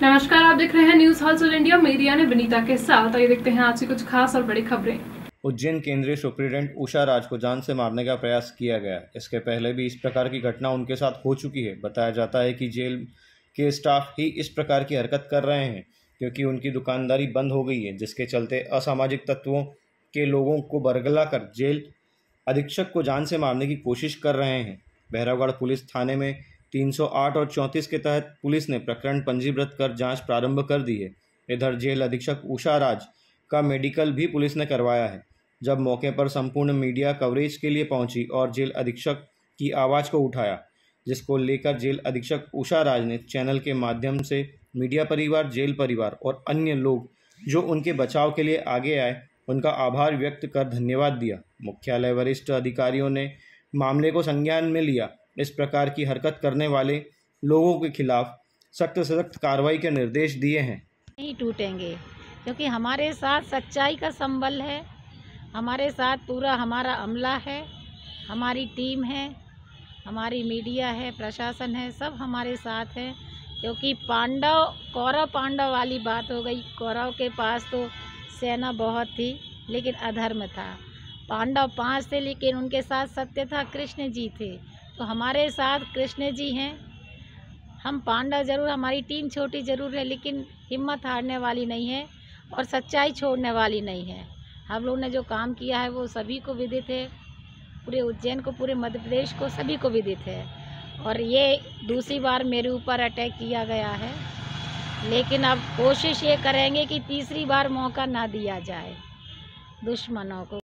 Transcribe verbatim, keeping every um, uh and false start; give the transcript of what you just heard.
नमस्कार, आप देख रहे हैं न्यूज हाउस इंडिया। मीडिया ने विनीता के साथ। आइए देखते हैं आज की कुछ खास और बड़ी खबरें। उज्जैन केंद्रीय सुप्रीडेंट उषा राज को जान से मारने का प्रयास किया गया। इसके पहले भी इस प्रकार की घटना उनके साथ हो चुकी है। बताया जाता है कि जेल के स्टाफ ही इस प्रकार की हरकत कर रहे हैं क्योंकि उनकी दुकानदारी बंद हो गई है, जिसके चलते असामाजिक तत्वों के लोगों को बरगला कर जेल अधीक्षक को जान से मारने की कोशिश कर रहे हैं। बहरावगढ़ पुलिस थाने में तीन सौ आठ और चौंतीस के तहत पुलिस ने प्रकरण पंजीबृत कर जांच प्रारंभ कर दी है। इधर जेल अधीक्षक उषा राज का मेडिकल भी पुलिस ने करवाया है। जब मौके पर संपूर्ण मीडिया कवरेज के लिए पहुंची और जेल अधीक्षक की आवाज़ को उठाया, जिसको लेकर जेल अधीक्षक उषा राज ने चैनल के माध्यम से मीडिया परिवार, जेल परिवार और अन्य लोग जो उनके बचाव के लिए आगे आए, उनका आभार व्यक्त कर धन्यवाद दिया। मुख्यालय वरिष्ठ अधिकारियों ने मामले को संज्ञान में लिया। इस प्रकार की हरकत करने वाले लोगों के खिलाफ सख्त से सख्त कार्रवाई के निर्देश दिए हैं। नहीं टूटेंगे क्योंकि हमारे साथ सच्चाई का संबल है, हमारे साथ पूरा हमारा अमला है, हमारी टीम है, हमारी मीडिया है, प्रशासन है, सब हमारे साथ है। क्योंकि पांडव कौरव पांडव वाली बात हो गई। कौरव के पास तो सेना बहुत थी लेकिन अधर्म था। पांडव पांच थे लेकिन उनके साथ सत्य था, कृष्ण जी थे। तो हमारे साथ कृष्ण जी हैं। हम पांडव जरूर, हमारी टीम छोटी जरूर है लेकिन हिम्मत हारने वाली नहीं है और सच्चाई छोड़ने वाली नहीं है। हम लोग ने जो काम किया है वो सभी को विदित है, पूरे उज्जैन को, पूरे मध्य प्रदेश को, सभी को विदित है। और ये दूसरी बार मेरे ऊपर अटैक किया गया है, लेकिन अब कोशिश ये करेंगे कि तीसरी बार मौका ना दिया जाए दुश्मनों को।